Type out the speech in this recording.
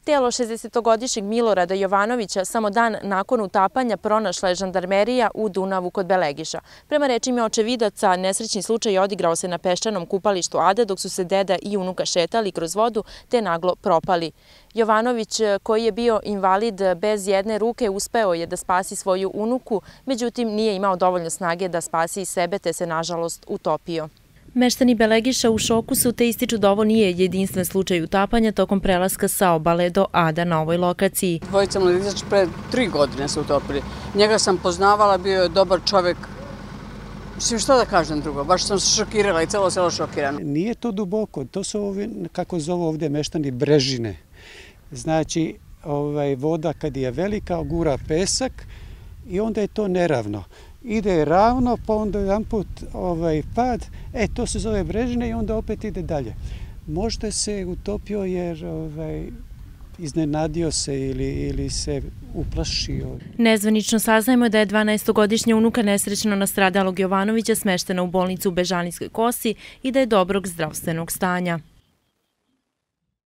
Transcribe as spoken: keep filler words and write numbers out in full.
Telo šezdesetogodišnjeg Milorada Jovanovića samo dan nakon utapanja pronašla je žandarmerija u Dunavu kod Belegiša. Prema rečima očevidaca, nesrećni slučaj odigrao se na peščanom kupalištu Ade dok su se deda i unuka šetali kroz vodu te naglo propali. Jovanović, koji je bio invalid bez jedne ruke, uspeo je da spasi svoju unuku, međutim nije imao dovoljno snage da spasi i sebe te se nažalost utopio. Meštani Belegiša u šoku su te ističu da ovo nije jedinstven slučaj utapanja tokom prelaska sa obale do Ada na ovoj lokaciji. Dvojica mladića pre tri godine se utopili. Njega sam poznavala, bio je dobar čovek. Mislim, što da kažem drugo, baš sam se šokirala i celo selo šokirano. Nije to duboko, to su ovi, kako zovu ovdje meštani, brežine. Znači, ovaj, voda kad je velika, ogura pesak i onda je to neravno. Ide ravno, pa onda jedan put ovaj, pad, e, to se zove brežine i onda opet ide dalje. Možda se utopio jer ovaj, iznenadio se ili, ili se uplašio. Nezvanično saznajemo da je dvanaestogodišnja unuka nesrećno nastradalog Jovanovića smeštena u bolnicu u Bežanijskoj Kosi i da je dobrog zdravstvenog stanja.